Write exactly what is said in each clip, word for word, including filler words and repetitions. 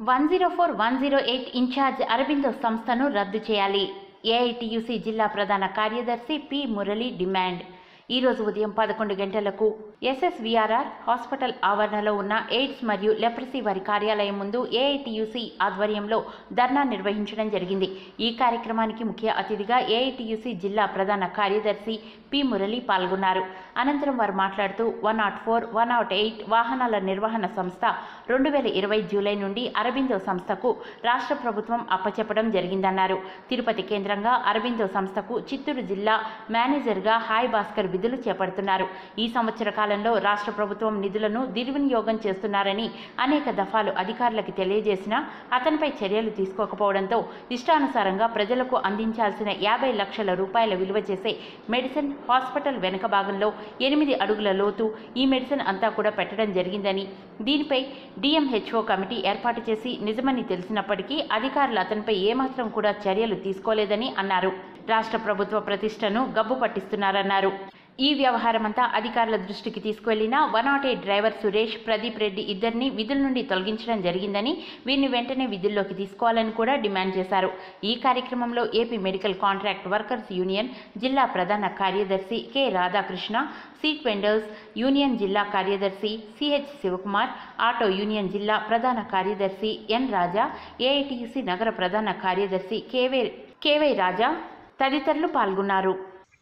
One zero four one zero eight incharge Aurobindo సంస్థను రద్దు చేయాలి. ఏఐటియుసి జిల్లా ప్రధాన కార్యదర్శి పి మురళి డిమాండ్. ఈరోజు ఉదయం పదకొండు గంటలకు ఎస్ఎస్విఆర్ఆర్ హాస్పిటల్ ఆవరణలో ఉన్న ఎయిడ్స్ మరియు లెప్రసీ వారి కార్యాలయం ముందు ఏఐటియుసి ఆధ్వర్యంలో ధర్నా నిర్వహించడం జరిగింది. ఈ కార్యక్రమానికి ముఖ్య అతిథిగా ఏఐటియుసి జిల్లా ప్రధాన కార్యదర్శి పి మురళి పాల్గొన్నారు. అనంతరం వారు మాట్లాడుతూ one nought four one nought eight వాహనాల నిర్వహణ సంస్థ రెండు వేల ఇరవై జూలై నుండి అరబిందో సంస్థకు రాష్ట్ర ప్రభుత్వం అప్పచెప్పడం జరిగిందన్నారు. తిరుపతి కేంద్రంగా అరబిందో సంస్థకు చిత్తూరు జిల్లా మేనేజర్గా హాయ్ భాస్కర్ విధులు చేపడుతున్నారు. ఈ సంవత్సర కాలంలో రాష్ట్ర ప్రభుత్వం నిధులను దుర్వినియోగం చేస్తున్నారని అనేక దఫాలు అధికారులకు తెలియజేసినా అతనిపై చర్యలు తీసుకోకపోవడంతో ఇష్టానుసారంగా ప్రజలకు అందించాల్సిన యాభై లక్షల రూపాయల విలువ చేసే మెడిసిన్ హాస్పిటల్ వెనుక భాగంలో ఎనిమిది అడుగుల లోతు ఈ మెడిసిన్ అంతా కూడా పెట్టడం జరిగిందని, దీనిపై డిఎంహెచ్ఓ కమిటీ ఏర్పాటు చేసి నిజమని తెలిసినప్పటికీ అధికారులు అతనిపై ఏమాత్రం కూడా చర్యలు తీసుకోలేదని అన్నారు. రాష్ట్ర ప్రభుత్వ ప్రతిష్టను గబ్బు పట్టిస్తున్నారన్నారు. ఈ వ్యవహారమంతా అధికారుల దృష్టికి తీసుకువెళ్లిన one nought eight driver Suresh, Pradeep Reddy ఇద్దరిని విధుల నుండి తొలగించడం జరిగిందని, వీరిని వెంటనే విధుల్లోకి తీసుకోవాలని కూడా డిమాండ్ చేశారు. ఈ కార్యక్రమంలో AP medical contract workers union జిల్లా ప్రధాన కార్యదర్శి K Radhakrishna, seat vendors union జిల్లా కార్యదర్శి సిహెచ్ శివకుమార్, ఆటో యూనియన్ జిల్లా ప్రధాన కార్యదర్శి ఎన్ రాజా, ఏఐటియుసి నగర ప్రధాన కార్యదర్శి కేవై కేవై రాజా తదితరులు పాల్గొన్నారు.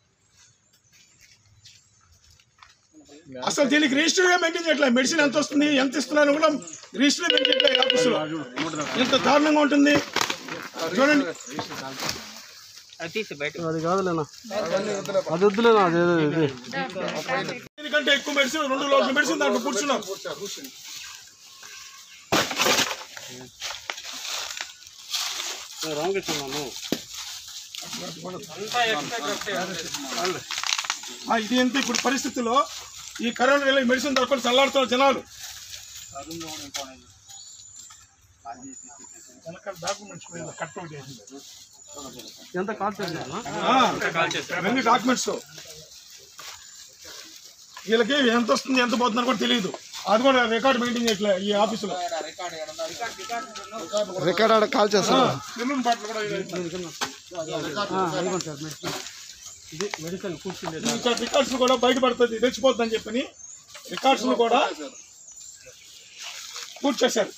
అసలు దీనికి రిజిస్టర్గా మెయింటైన్ చేయట్లేదు. మెడిసిన్ ఎంత వస్తుంది, ఎంత ఇస్తున్నారని కూడా రిజిస్టర్ మెయింటైన్ చేయట్లేదు. ఆఫీసులో ఎంత దారుణంగా ఉంటుంది చూడండి. అది కాదులేనా, అది వద్దులేనా, దీనికంటే ఎక్కువ మెడిసిన్, రెండు రోజుల మెడిసిన్ దాంట్లో కూర్చున్నాం. ఇది ఎంత ఇప్పుడు పరిస్థితుల్లో ఈ కరోనా వెళ్ళి మెడిసిన్ దొరకకుండా చల్లాడుతున్న జనాలు. ఎంత కాల్ అన్ని డాక్యుమెంట్స్ వీళ్ళకి ఎంత వస్తుంది, ఎంత పోతుందని కూడా తెలియదు. అది కూడా రికార్డు మెయింటైన్ చేయట్లేదు ఈ ఆఫీసులో. రికార్డ్ కాల్ చేస్తాను. రికార్డ్స్ కూడా బయటపడుతుంది, తెచ్చిపోతుందని చెప్పని రికార్డ్స్ కూడా పూర్తి చేశారు.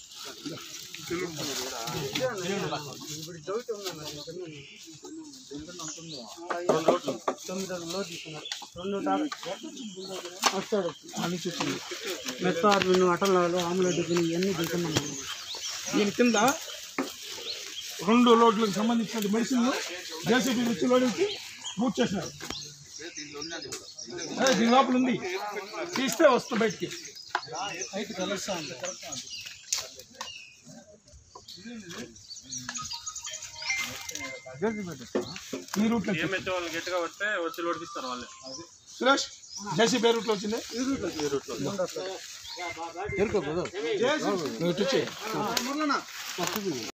దీని కింద రెండు లోడ్లకు సంబంధించిన మెడిసిన్ జేసీబీ నుంచి లోడించి పూర్తి చేసినారు. దీని లోపల ఉంది, తీస్తే వస్తుంది బయటికి. ఈ రూట్ సురేష్ జేసీబీ రూట్ లో వచ్చింది. ఈ రూట్ లో